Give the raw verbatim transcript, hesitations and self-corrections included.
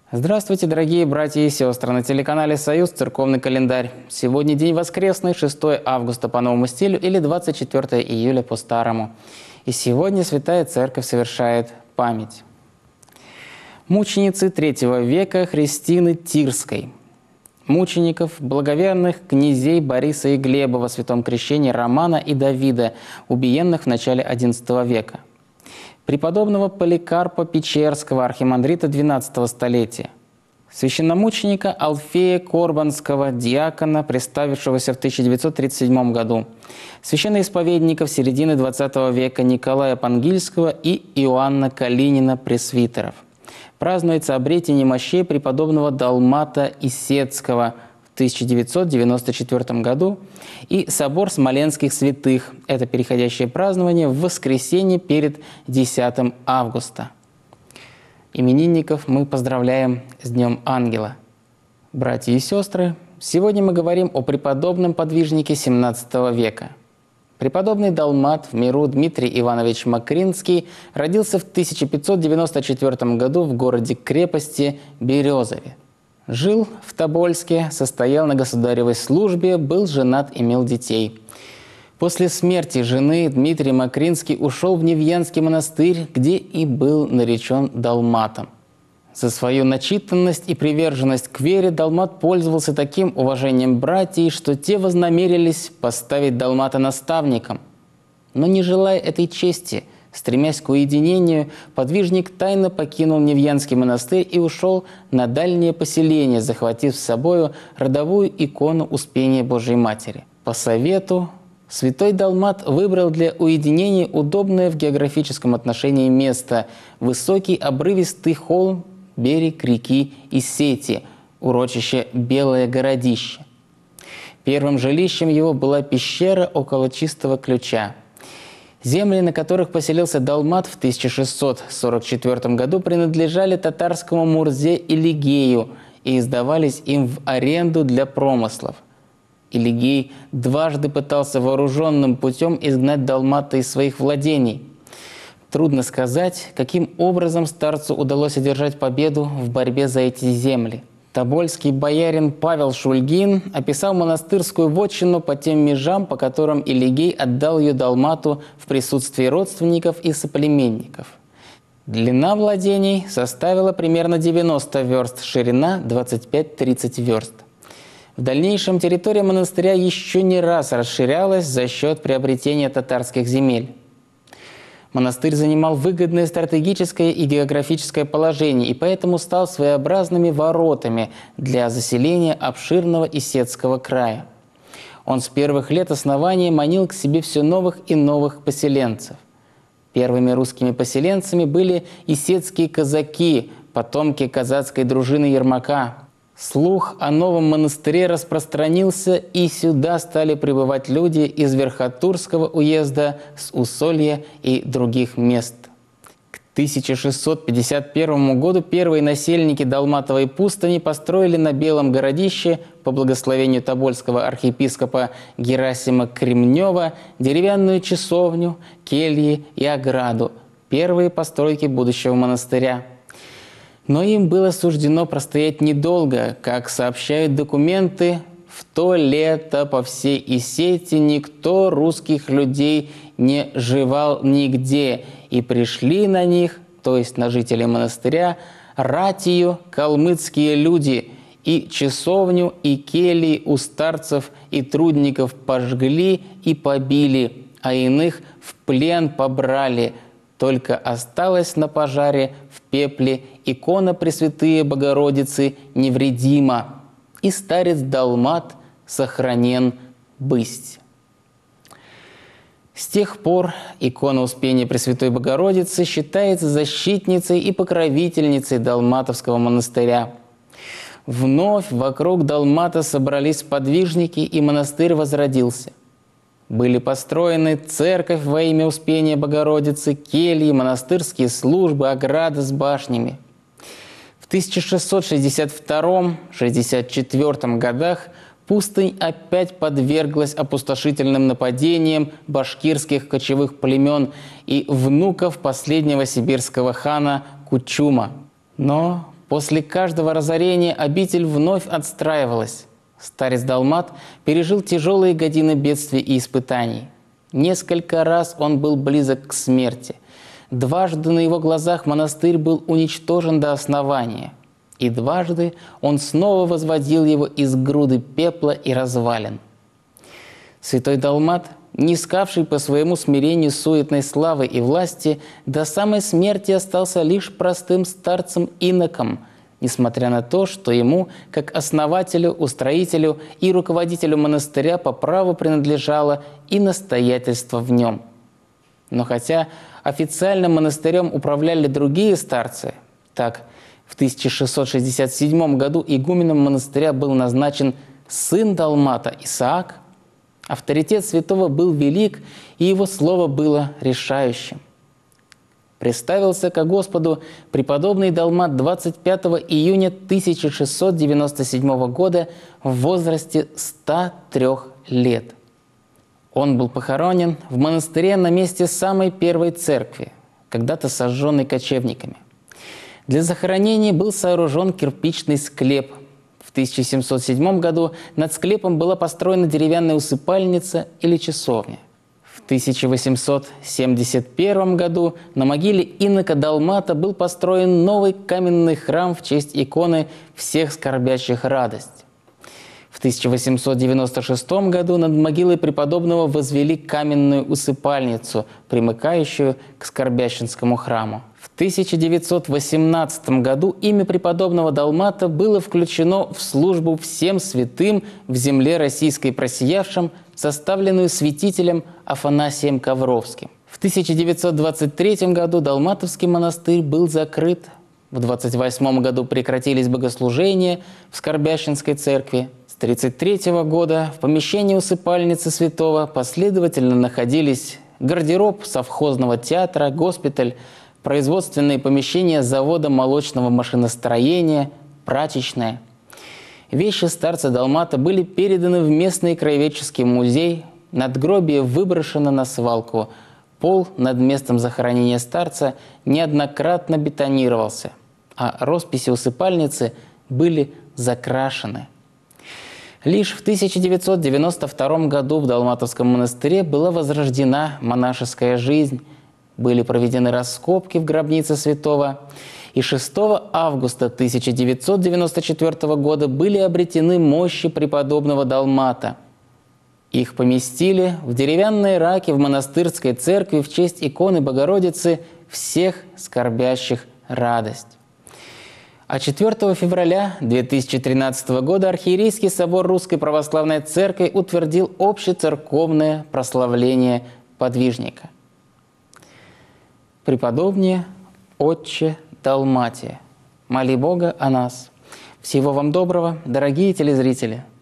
Здравствуйте, дорогие братья и сестры! На телеканале «Союз» церковный календарь. Сегодня день воскресный, шестое августа по новому стилю или двадцать четвёртое июля по старому. И сегодня Святая Церковь совершает память мученицы третьего века Христины Тирской, мучеников, благоверных князей Бориса и Глеба во святом крещении Романа и Давида, убиенных в начале одиннадцатого века, преподобного Поликарпа Печерского, архимандрита двенадцатого столетия, священномученика Алфея Корбанского, диакона, представившегося в тысяча девятьсот тридцать седьмом году, священноисповедников середины двадцатого века Николая Пангильского и Иоанна Калинина, пресвитеров. Празднуется обретение мощей преподобного Далмата Исетского в тысяча девятьсот девяносто четвёртом году и собор Смоленских святых. Это переходящее празднование в воскресенье перед десятым августа. Именинников мы поздравляем с Днем Ангела. Братья и сестры, сегодня мы говорим о преподобном подвижнике семнадцатого века. Преподобный Далмат в миру Дмитрий Иванович Макринский родился в тысяча пятьсот девяносто четвёртом году в городе-крепости Березове. Жил в Тобольске, состоял на государевой службе, был женат, имел детей. После смерти жены Дмитрий Макринский ушел в Невьянский монастырь, где и был наречен Далматом. За свою начитанность и приверженность к вере Далмат пользовался таким уважением братьев, что те вознамерились поставить Далмата наставником. Но не желая этой чести, стремясь к уединению, подвижник тайно покинул Невьянский монастырь и ушел на дальнее поселение, захватив с собою родовую икону Успения Божией Матери. По совету святой Далмат выбрал для уединения удобное в географическом отношении место – высокий обрывистый холм, берег реки Исети, урочище Белое Городище. Первым жилищем его была пещера около Чистого Ключа. Земли, на которых поселился Далмат в тысяча шестьсот сорок четвёртом году, принадлежали татарскому Мурзе Илигею и издавались им в аренду для промыслов. Илигей дважды пытался вооруженным путем изгнать Далмата из своих владений. Трудно сказать, каким образом старцу удалось одержать победу в борьбе за эти земли. Тобольский боярин Павел Шульгин описал монастырскую вотчину по тем межам, по которым Илигей отдал ее Далмату в присутствии родственников и соплеменников. Длина владений составила примерно девяносто верст, ширина двадцать пять-тридцать верст. В дальнейшем территория монастыря еще не раз расширялась за счет приобретения татарских земель. Монастырь занимал выгодное стратегическое и географическое положение и поэтому стал своеобразными воротами для заселения обширного Исетского края. Он с первых лет основания манил к себе все новых и новых поселенцев. Первыми русскими поселенцами были исетские казаки, потомки казацкой дружины Ермака. Слух о новом монастыре распространился, и сюда стали прибывать люди из Верхотурского уезда, с Усолья и других мест. К тысяча шестьсот пятьдесят первому году первые насельники Далматовой пустыни построили на Белом Городище по благословению тобольского архиепископа Герасима Кремнева деревянную часовню, кельи и ограду, первые постройки будущего монастыря. Но им было суждено простоять недолго. Как сообщают документы, в то лето по всей Исети никто русских людей не живал нигде, и пришли на них, то есть на жителей монастыря, ратию калмыцкие люди, и часовню, и кельи у старцев и трудников пожгли и побили, а иных в плен побрали. Только осталась на пожаре в пепле икона Пресвятые Богородицы невредима, и старец Далмат сохранен бысть. С тех пор икона Успения Пресвятой Богородицы считается защитницей и покровительницей Далматовского монастыря. Вновь вокруг Далмата собрались подвижники, и монастырь возродился. Были построены церковь во имя Успения Богородицы, кельи, монастырские службы, ограды с башнями. В тысяча шестьсот шестьдесят втором — шестьдесят четвёртом годах пустынь опять подверглась опустошительным нападениям башкирских кочевых племен и внуков последнего сибирского хана Кучума. Но После каждого разорения обитель вновь отстраивалась. Старец Далмат пережил тяжелые годины бедствий и испытаний. Несколько раз он был близок к смерти. Дважды на его глазах монастырь был уничтожен до основания. И дважды он снова возводил его из груды пепла и развалин. Святой Далмат, не искавший по своему смирению суетной славы и власти, до самой смерти остался лишь простым старцем-иноком, несмотря на то, что ему, как основателю, устроителю и руководителю монастыря, по праву принадлежало и настоятельство в нем. Но хотя официально монастырем управляли другие старцы, так в тысяча шестьсот шестьдесят седьмом году игуменом монастыря был назначен сын Далмата Исаак, авторитет святого был велик, и его слово было решающим. Представился ко Господу преподобный Далмат двадцать пятого июня тысяча шестьсот девяносто седьмого года в возрасте ста трёх лет. Он был похоронен в монастыре на месте самой первой церкви, когда-то сожженной кочевниками. Для захоронения был сооружен кирпичный склеп. В тысяча семьсот седьмом году над склепом была построена деревянная усыпальница или часовня. В тысяча восемьсот семьдесят первом году на могиле инока Далмата был построен новый каменный храм в честь иконы всех скорбящих радость. В тысяча восемьсот девяносто шестом году над могилой преподобного возвели каменную усыпальницу, примыкающую к Скорбященскому храму. В тысяча девятьсот восемнадцатом году имя преподобного Далмата было включено в службу всем святым в земле российской просиявшим, составленную святителем Афанасием Ковровским. В тысяча девятьсот двадцать третьем году Далматовский монастырь был закрыт. В двадцать восьмом году прекратились богослужения в Скорбященской церкви. С тридцать третьего года в помещении усыпальницы святого последовательно находились гардероб совхозного театра, госпиталь, производственные помещения завода молочного машиностроения, прачечная. Вещи старца Далмата были переданы в местный краеведческий музей, надгробие выброшено на свалку, пол над местом захоронения старца неоднократно бетонировался, а росписи усыпальницы были закрашены. Лишь в тысяча девятьсот девяносто втором году в Далматовском монастыре была возрождена монашеская жизнь, были проведены раскопки в гробнице святого, и шестого августа тысяча девятьсот девяносто четвёртого года были обретены мощи преподобного Далмата. Их поместили в деревянные раки в монастырской церкви в честь иконы Богородицы всех скорбящих радость. А четвёртого февраля две тысячи тринадцатого года Архиерейский собор Русской Православной Церкви утвердил общецерковное прославление подвижника. Преподобнее Отче Далматия, моли Бога о нас. Всего вам доброго, дорогие телезрители!